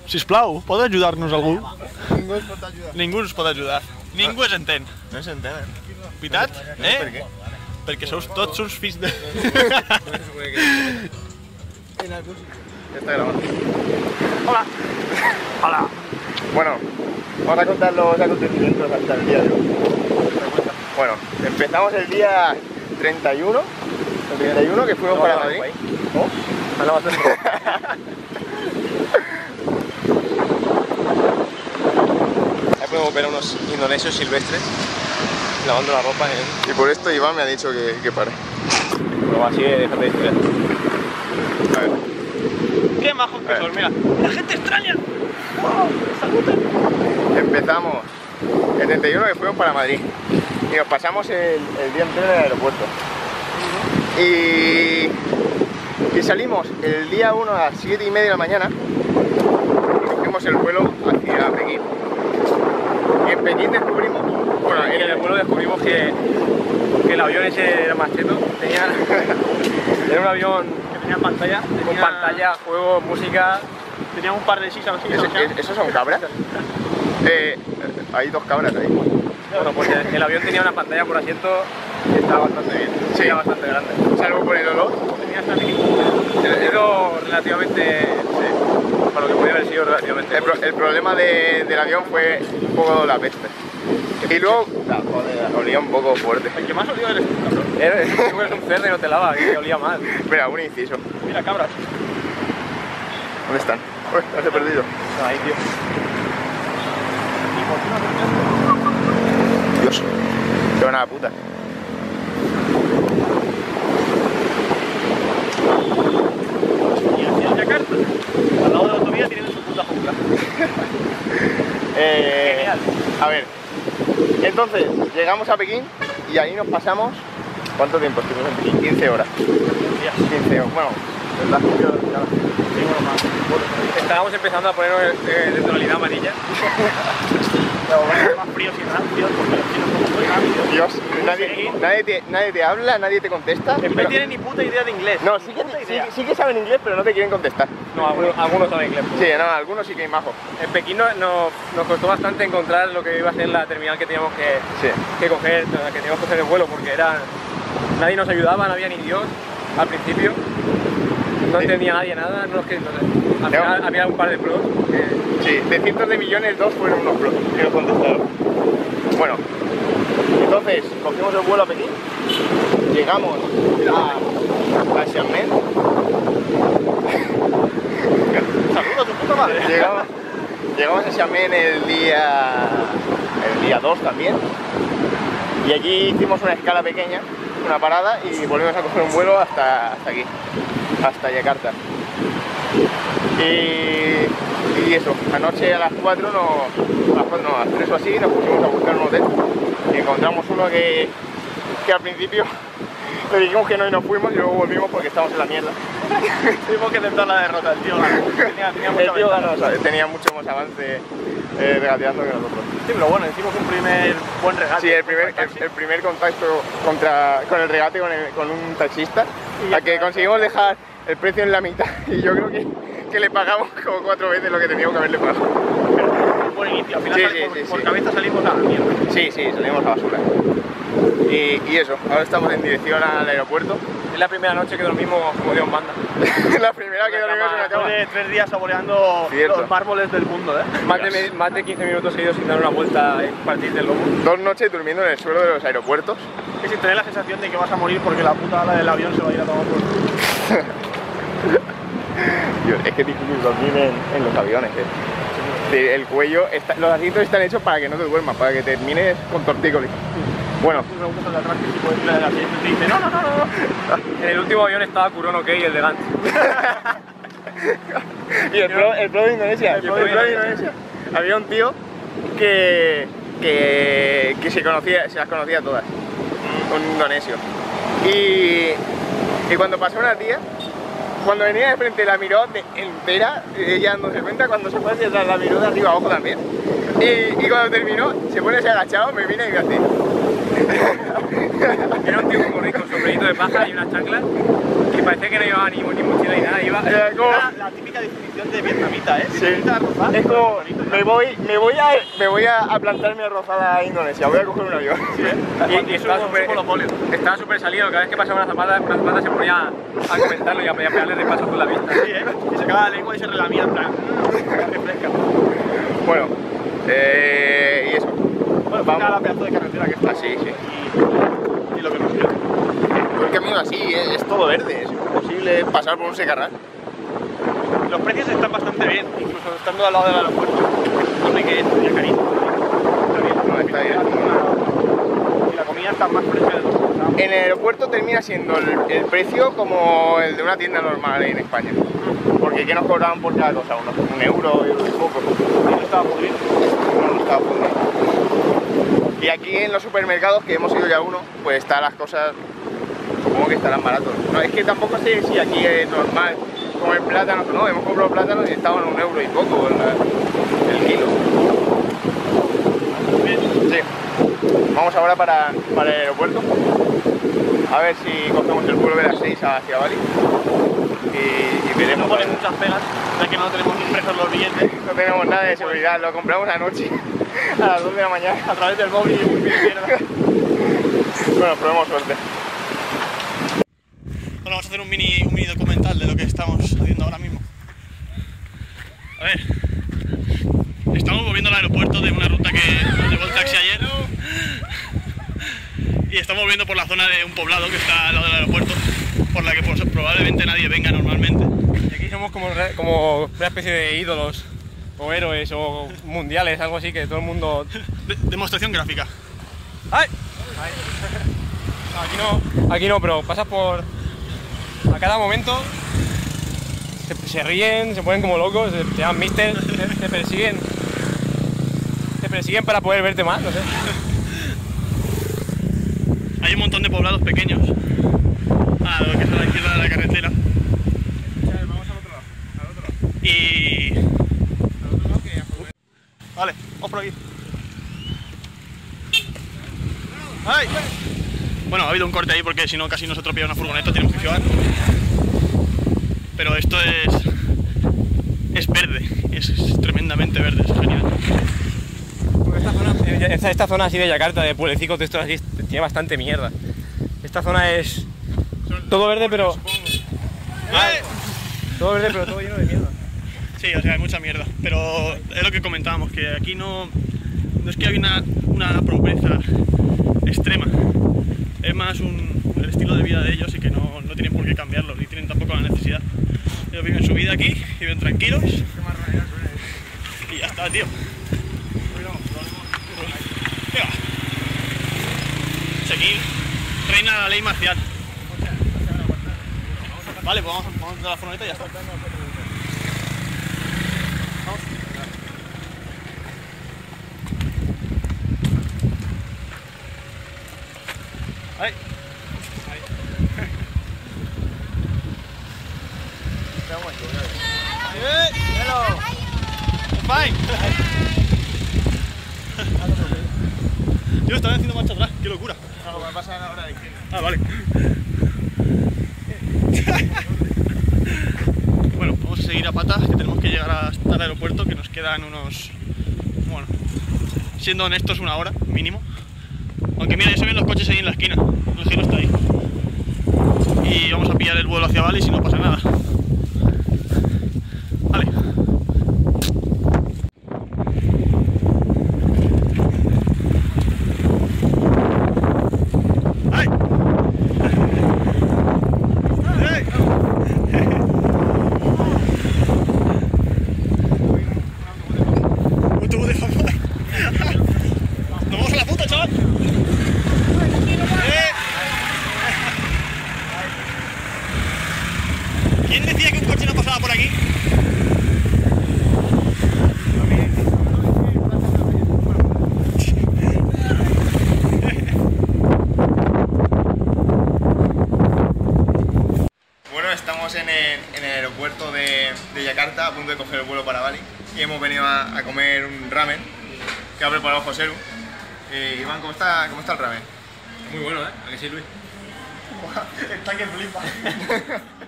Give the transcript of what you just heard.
Sisplau, pot ajudar-nos algú? Ningú ens pot ajudar. Ningú ens pot ajudar. Ningú es entén. No s'entenen. Veritat? Per què? Perquè sou tots uns fills de... Ya está grabando. Hola. Hola. Bueno, vamos a contar los acontecimientos hasta el día de hoy. Bueno, empezamos el día 31. El 31 que fuimos para Madrid. ¿Cómo? Ahí podemos ver a unos indonesios silvestres lavando la ropa en... Y por esto Iván me ha dicho que pare. Bueno, así déjate de estudiar. A ver. Qué majos que son, mira. La gente extraña. Oh, saluden. Empezamos el 31 que fuimos para Madrid. Y nos pasamos el día entero en el aeropuerto. Y salimos el día 1 a las 7:30 de la mañana. Y cogimos el vuelo hacia Pekín. Y en Pekín descubrimos... Bueno, en el vuelo descubrimos que el avión ese era más cheto. Era un avión Que tenía pantalla. con pantalla, juegos, música. Tenía un par de sillas así. ¿Esos son cabras? Hay dos cabras ahí. Bueno, pues el avión tenía una pantalla por asiento que estaba bastante bien. Sí. Era bastante grande. Salvo por el olor. Tenía hasta aquí. Era relativamente... Sí, para lo que podía haber sido relativamente... El problema del avión fue un poco la peste. Y luego, joder, olía un poco fuerte. El que más olió eres tú, cabrón. Eres un cerdo y no te lava, que olía mal. Espera, un inciso. Mira, cabras. ¿Dónde están? Uy, los he perdido. Ahí, tío. Dios, se van a la puta. Y en Yakarta, al lado de la autovía, tienen su puta jungla. Genial. A ver, entonces llegamos a Pekín y ahí nos pasamos... ¿Cuánto tiempo estuvimos en Pekín? 15 horas. 15 horas, bueno, ¿verdad? Estábamos empezando a ponernos de tonalidad amarilla. Más fríos y rancios, porque los chinos son muy rápidos. Dios, nadie te habla, nadie te contesta. No tienen ni puta idea de inglés. No, Ni puta idea. sí que saben inglés, pero no te quieren contestar. No, algunos saben inglés. Sí, no, algunos sí que hay majos. En Pekín nos costó bastante encontrar lo que iba a ser la terminal que teníamos que coger, que teníamos que coger el vuelo, porque nadie nos ayudaba, no había ni Dios al principio. No entendía nadie nada, no es que, al final había un par de pros. Sí, de cientos de millones, dos fueron unos pros que nos contestaron. Bueno, entonces cogimos el vuelo a Pekín, llegamos a Xiamen. Saludos, tu puta madre. Llegamos a Xiamen el día 2 también. Y allí hicimos una escala pequeña, una parada, y volvimos a coger un vuelo hasta aquí, hasta Yakarta. Y eso, anoche a las 4, a las 3 o así, nos pusimos a buscar un hotel. Y encontramos uno que al principio le dijimos que no y nos fuimos, y luego volvimos porque estábamos en la mierda. Tuvimos que intentar la derrota, el tío ganó. El tío ganó, o sea, tenía mucho más avance regateando que nosotros. Sí, pero bueno, hicimos un primer buen regate. Sí, el primer contacto con el regate con un taxista, a que conseguimos dejar el precio en la mitad, y yo creo que le pagamos como 4 veces lo que teníamos que haberle pagado. Pero buen inicio, al final por cabeza salimos a la mierda. Sí, salimos a basura. Y eso, ahora estamos en dirección al aeropuerto. Es la primera noche que dormimos como Dios manda. La primera que dormimos en una cama. Después de 3 días saboreando Cierto. los mármoles del mundo, ¿eh? Más de 15 minutos seguidos sin dar una vuelta y partir del lomo. 2 noches durmiendo en el suelo de los aeropuertos. Y sin tener la sensación de que vas a morir porque la puta ala del avión se va a ir a tomar por culo. Dios, es que es difícil dormir en los aviones. El cuello, los asientos están hechos para que no te duermas, para que termines con tortícolis. Bueno. Me preguntas de atrás que si puedes ir a la siguiente y te dice no. En el último avión estaba Kurono Kei, el de Gantz. Y el pro de Indonesia. El pro de Indonesia. Había un tío que se las conocía todas. Un indonesio. Y cuando pasó una tía, cuando venía de frente la miró entera, ella no se cuenta, cuando se fue hacia atrás la miró de arriba abajo también. Y cuando terminó, se pone así agachado, me viene y me hace... Era un tío con gorrito, un sombrerito de paja y unas chanclas. Y parecía que no llevaba ni mochila ni nada. Iba... La típica definición de vietnamita, ¿eh? Sí. Vietnamita rozada. Es como, me voy a plantarme a rozada a Indonesia, voy a coger un avión. Sí, ¿eh? Y estaba súper salido, cada vez que pasaba una zapata se ponía a comentarlo y a pegarle repasas con la vista. Sí, ¿eh? Y sacaba la lengua y se relamía en plan, refresca. Bueno, y eso. Bueno, vamos a la pedazo de carretera que está. Sí, sí. Y lo que nos queda. El camino así, es todo verde, es imposible pasar por un secarral. Los precios están bastante bien, incluso estando al lado del aeropuerto. Pone que es carísimo. Está bien. No, está bien. Y la comida está más fresca de todo. En el aeropuerto termina siendo el precio como el de una tienda normal en España. Porque ¿qué nos cobraban por cada cosa? Un euro y poco. Y no estaba podrido. No estaba podrido. Y aquí en los supermercados, que hemos ido ya uno, pues están las cosas, supongo que estarán baratos. No, es que tampoco sé si aquí es normal comer plátanos o no. Hemos comprado plátanos y estaban un euro y poco el kilo. Sí. Vamos ahora para el aeropuerto. A ver si cogemos el vuelo de las 6 hacia Bali. Y veremos. No ponen muchas pegas, ya que no tenemos impresos los billetes. No tenemos nada de seguridad, lo compramos anoche a las 2 de la mañana A través del móvil y muy bien mierda. Bueno, probemos suerte. Bueno, vamos a hacer un mini documental de lo que estamos haciendo ahora mismo. A ver, estamos volviendo al aeropuerto de una ruta que nos llevó el taxi ayer. Y estamos volviendo por la zona de un poblado que está al lado del aeropuerto, por la que probablemente nadie venga normalmente. Y aquí somos como una especie de ídolos, o héroes, o mundiales, algo así que todo el mundo... Demostración gráfica. ¡Ay! No, aquí no, pero pasas por... A cada momento se ríen, se ponen como locos, te llaman mister, te persiguen. Te persiguen para poder verte más, no sé. Hay un montón de poblados pequeños a lo que es a la izquierda de la carretera. Vamos al otro lado. Y... Al otro lado que... Vale, vamos por aquí. ¡Ay! Bueno, ha habido un corte ahí porque si no casi nos atropella una furgoneta, tenemos que llevar. Pero esto es verde, es tremendamente verde, es genial. Esta zona así de Yakarta, de pueblecicos de estos así, tiene bastante mierda. Esta zona es todo verde, pero... Todo verde, pero todo lleno de mierda. Sí, o sea, hay mucha mierda, pero es lo que comentábamos, que aquí no es que hay una pobreza extrema, es más el estilo de vida de ellos y que no tienen por qué cambiarlo, ni tienen tampoco la necesidad. Ellos viven su vida aquí, viven tranquilos y ya está, tío. ¿Qué va? Aquí reina la ley marcial. Vale, pues vamos a la furgoneta y ya está. Vamos. Ahí. Hello. Fine. Yo estaba haciendo marcha atrás, qué locura. No, me pasa ahora de izquierda. Ah, vale. Bueno, vamos a seguir a patas, que tenemos que llegar hasta el aeropuerto, que nos quedan unos... Bueno, siendo honestos, una hora mínimo. Aunque mira, ya se ven los coches ahí en la esquina, el giro está ahí. Y vamos a pillar el vuelo hacia Bali si no pasa nada. Vale. ¿Quién decía que un coche no pasaba por aquí? Bueno, estamos en el aeropuerto de Yakarta, a punto de coger el vuelo para Bali, y hemos venido a comer un ramen que ha preparado Joseru. Iván, ¿cómo está el ramen? Muy bueno, ¿eh? ¿A que sí, Luis? Está que flipa.